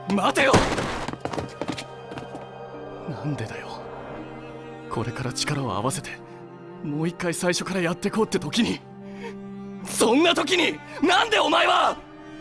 待てよ。なんでだよ。これから力を合わせてもう一回最初からやってこうって時に、そんな時になんでお前は。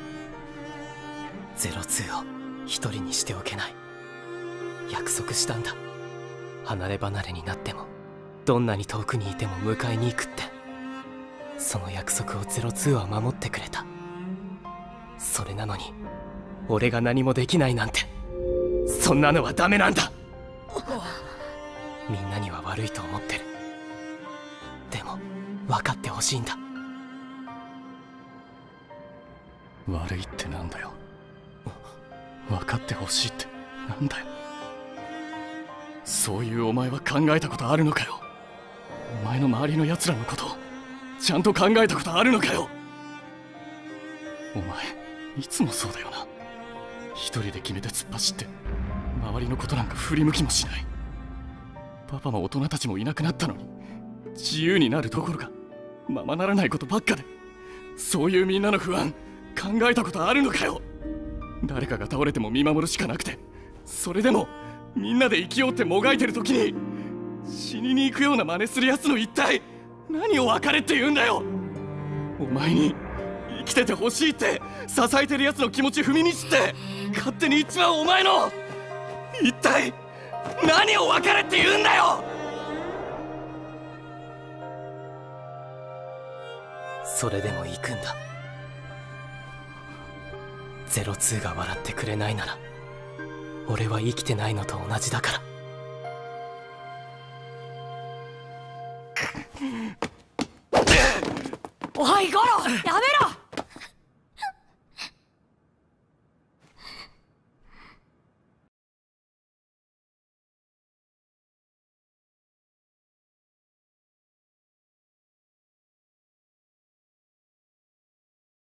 02を一人にしておけない。約束したんだ。離れ離れになってもどんなに遠くにいても迎えに行くって。その約束を02は守ってくれた。それなのに俺が何もできないなんて、そんなのはダメなんだ。みんなには悪いと思ってる。でも分かってほしいんだ。 悪いってなんだよ。分かってほしいってなんだよ。そういうお前は考えたことあるのかよ。お前の周りの奴らのことちゃんと考えたことあるのかよ。お前いつもそうだよな。一人で決めて突っ走って周りのことなんか振り向きもしない。パパも大人たちもいなくなったのに自由になるどころかままならないことばっかで、そういうみんなの不安考えたことあるのかよ。誰かが倒れても見守るしかなくて、それでもみんなで生きようってもがいてる時に死にに行くような真似するやつの一体何を別れって言うんだよ。お前に生きててほしいって支えてるやつの気持ち踏みにじって勝手に言っちまうお前の一体何を別れって言うんだよ。 それでも行くんだ。02が笑ってくれないなら俺は生きてないのと同じだから。 おいゴロ、やめろ。